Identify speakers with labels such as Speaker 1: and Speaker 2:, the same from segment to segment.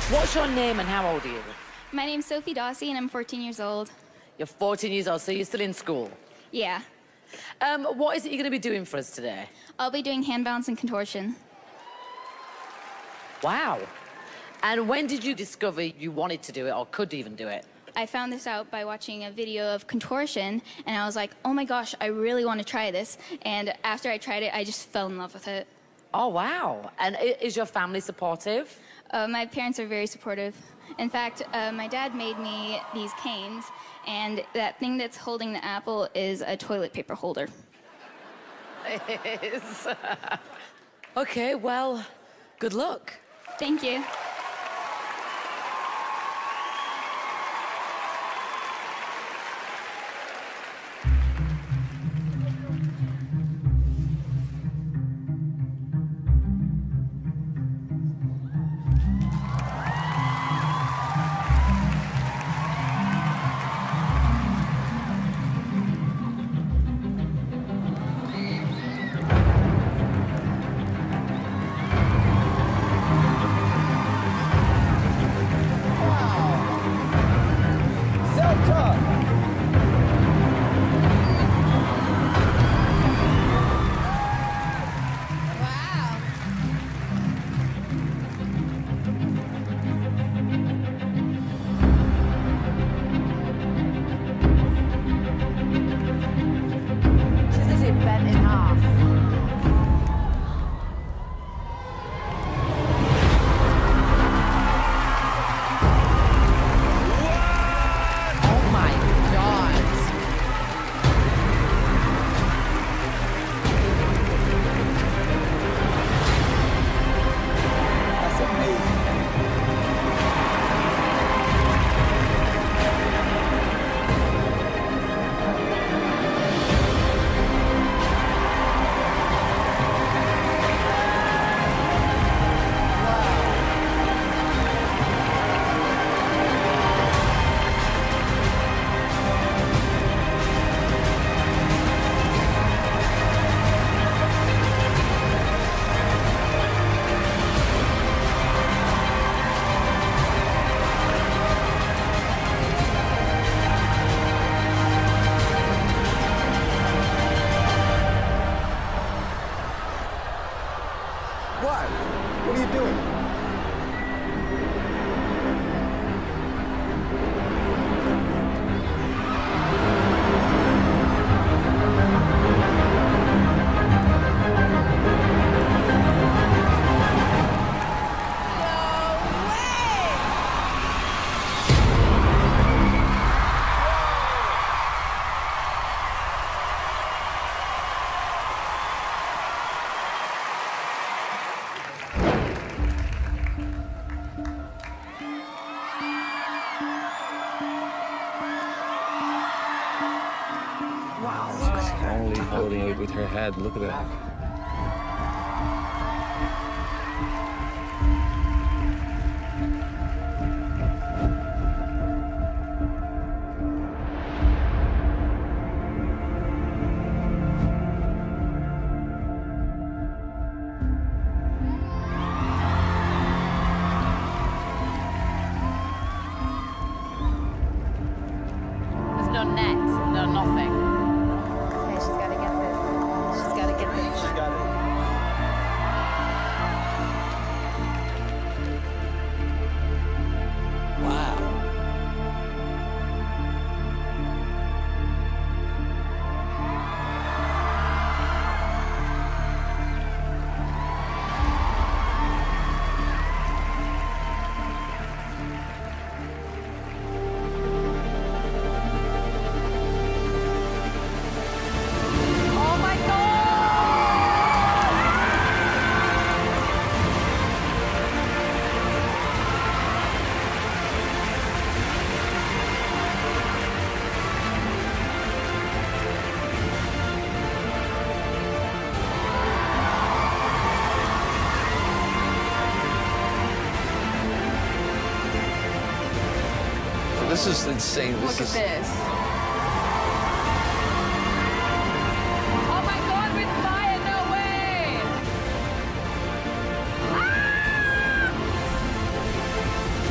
Speaker 1: What's your name and how old are you?
Speaker 2: My name's Sophie Dossie, and I'm 14 years old.
Speaker 1: You're 14 years old, so you're still in school.
Speaker 2: Yeah.
Speaker 1: What is it you're going to be doing for us today?
Speaker 2: I'll be doing hand balance and contortion.
Speaker 1: Wow. And when did you discover you wanted to do it or could even do it?
Speaker 2: I found this out by watching a video of contortion, and I was like, oh my gosh, I really want to try this. And after I tried it, I just fell in love with it.
Speaker 1: Oh, wow. And is your family supportive?
Speaker 2: My parents are very supportive. In fact, my dad made me these canes, and that thing that's holding the apple is a toilet paper holder.
Speaker 1: It is. Okay, well, good luck.
Speaker 2: Thank you.
Speaker 3: What are you doing?
Speaker 4: Only holding it with her head. Look at that.
Speaker 1: There's no net, no nothing.
Speaker 5: Okay, she's gotta get this. She's gotta get this.
Speaker 3: She got it. Wow.
Speaker 1: Oh my God!
Speaker 4: This is insane.
Speaker 5: Look
Speaker 4: This
Speaker 5: at
Speaker 4: is.
Speaker 5: this.
Speaker 1: Oh my God, with fire, no way!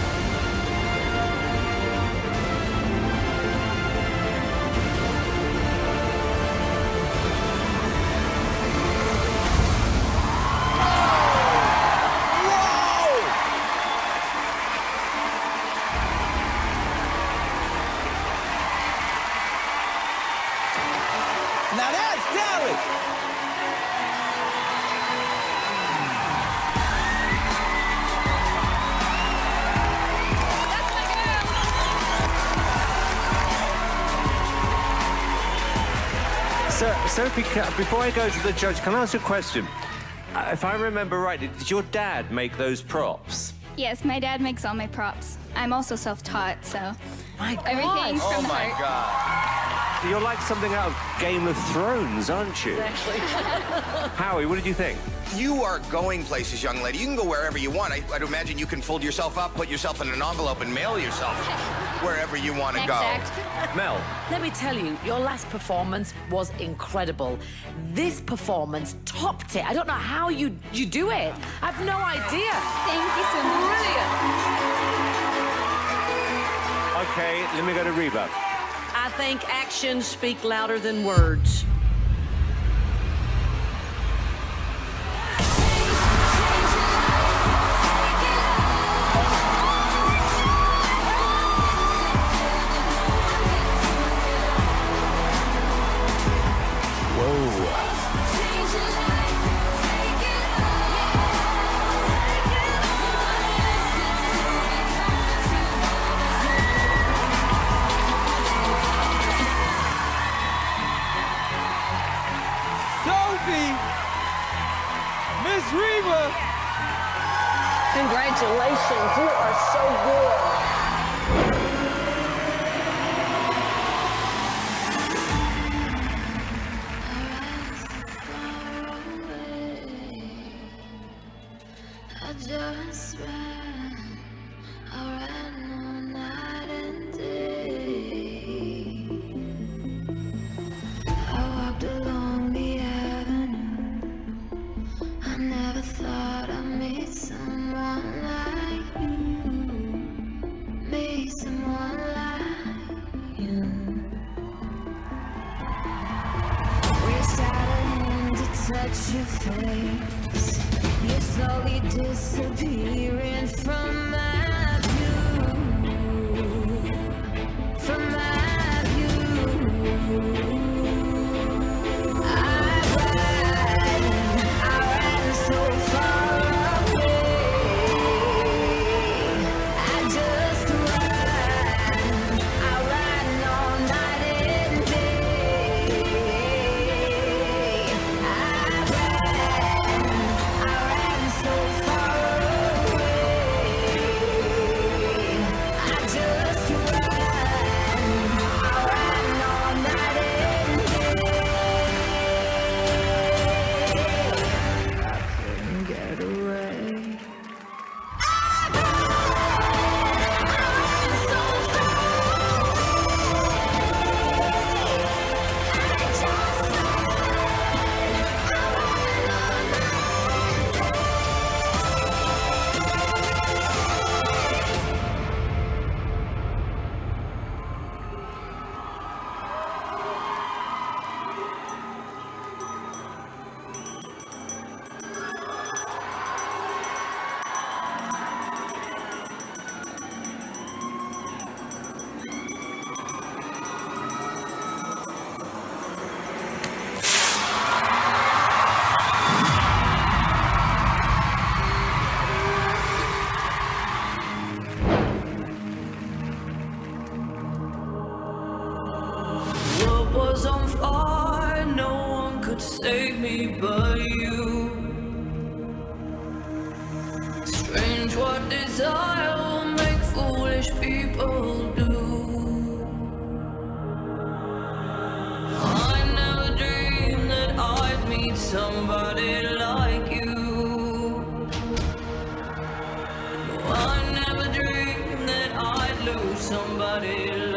Speaker 3: Sophie, before I go to the judge, can I ask you a question? If I remember rightly, did your dad make those props?
Speaker 2: Yes, my dad makes all my props. I'm also self-taught, so
Speaker 1: My God.
Speaker 2: everything's from the heart.
Speaker 6: God.
Speaker 3: You're like something out of Game of Thrones, aren't you? Howie, what did you think?
Speaker 6: You are going places, young lady. You can go wherever you want. I'd imagine you can fold yourself up, put yourself in an envelope, and mail yourself wherever you want to
Speaker 2: Next
Speaker 6: go.
Speaker 2: act.
Speaker 3: Mel.
Speaker 1: Let me tell you, your last performance was incredible. This performance topped it. I don't know how you do it. I have no idea.
Speaker 2: Thank you so much.
Speaker 1: Brilliant.
Speaker 3: Okay, let me go to Reba.
Speaker 7: I think actions speak louder than words.
Speaker 8: Sophie! Miss Reba!
Speaker 7: Congratulations, you are so good.
Speaker 9: I just ran, I ran all night and day. I walked along the avenue. I never thought I'd meet someone like you. Meet someone like you. Reached out a hand to touch your face. You're slowly disappearing from my view, from my view. I ran so far away. I just ran, I ran all night and day. I ran so far away. I just ran, I ran all night and day. I couldn't get away. What was on fire, no one could save me but you. Strange what desire will make foolish people do. I never dreamed that I'd meet somebody like you. I never dreamed that I'd lose somebody like you.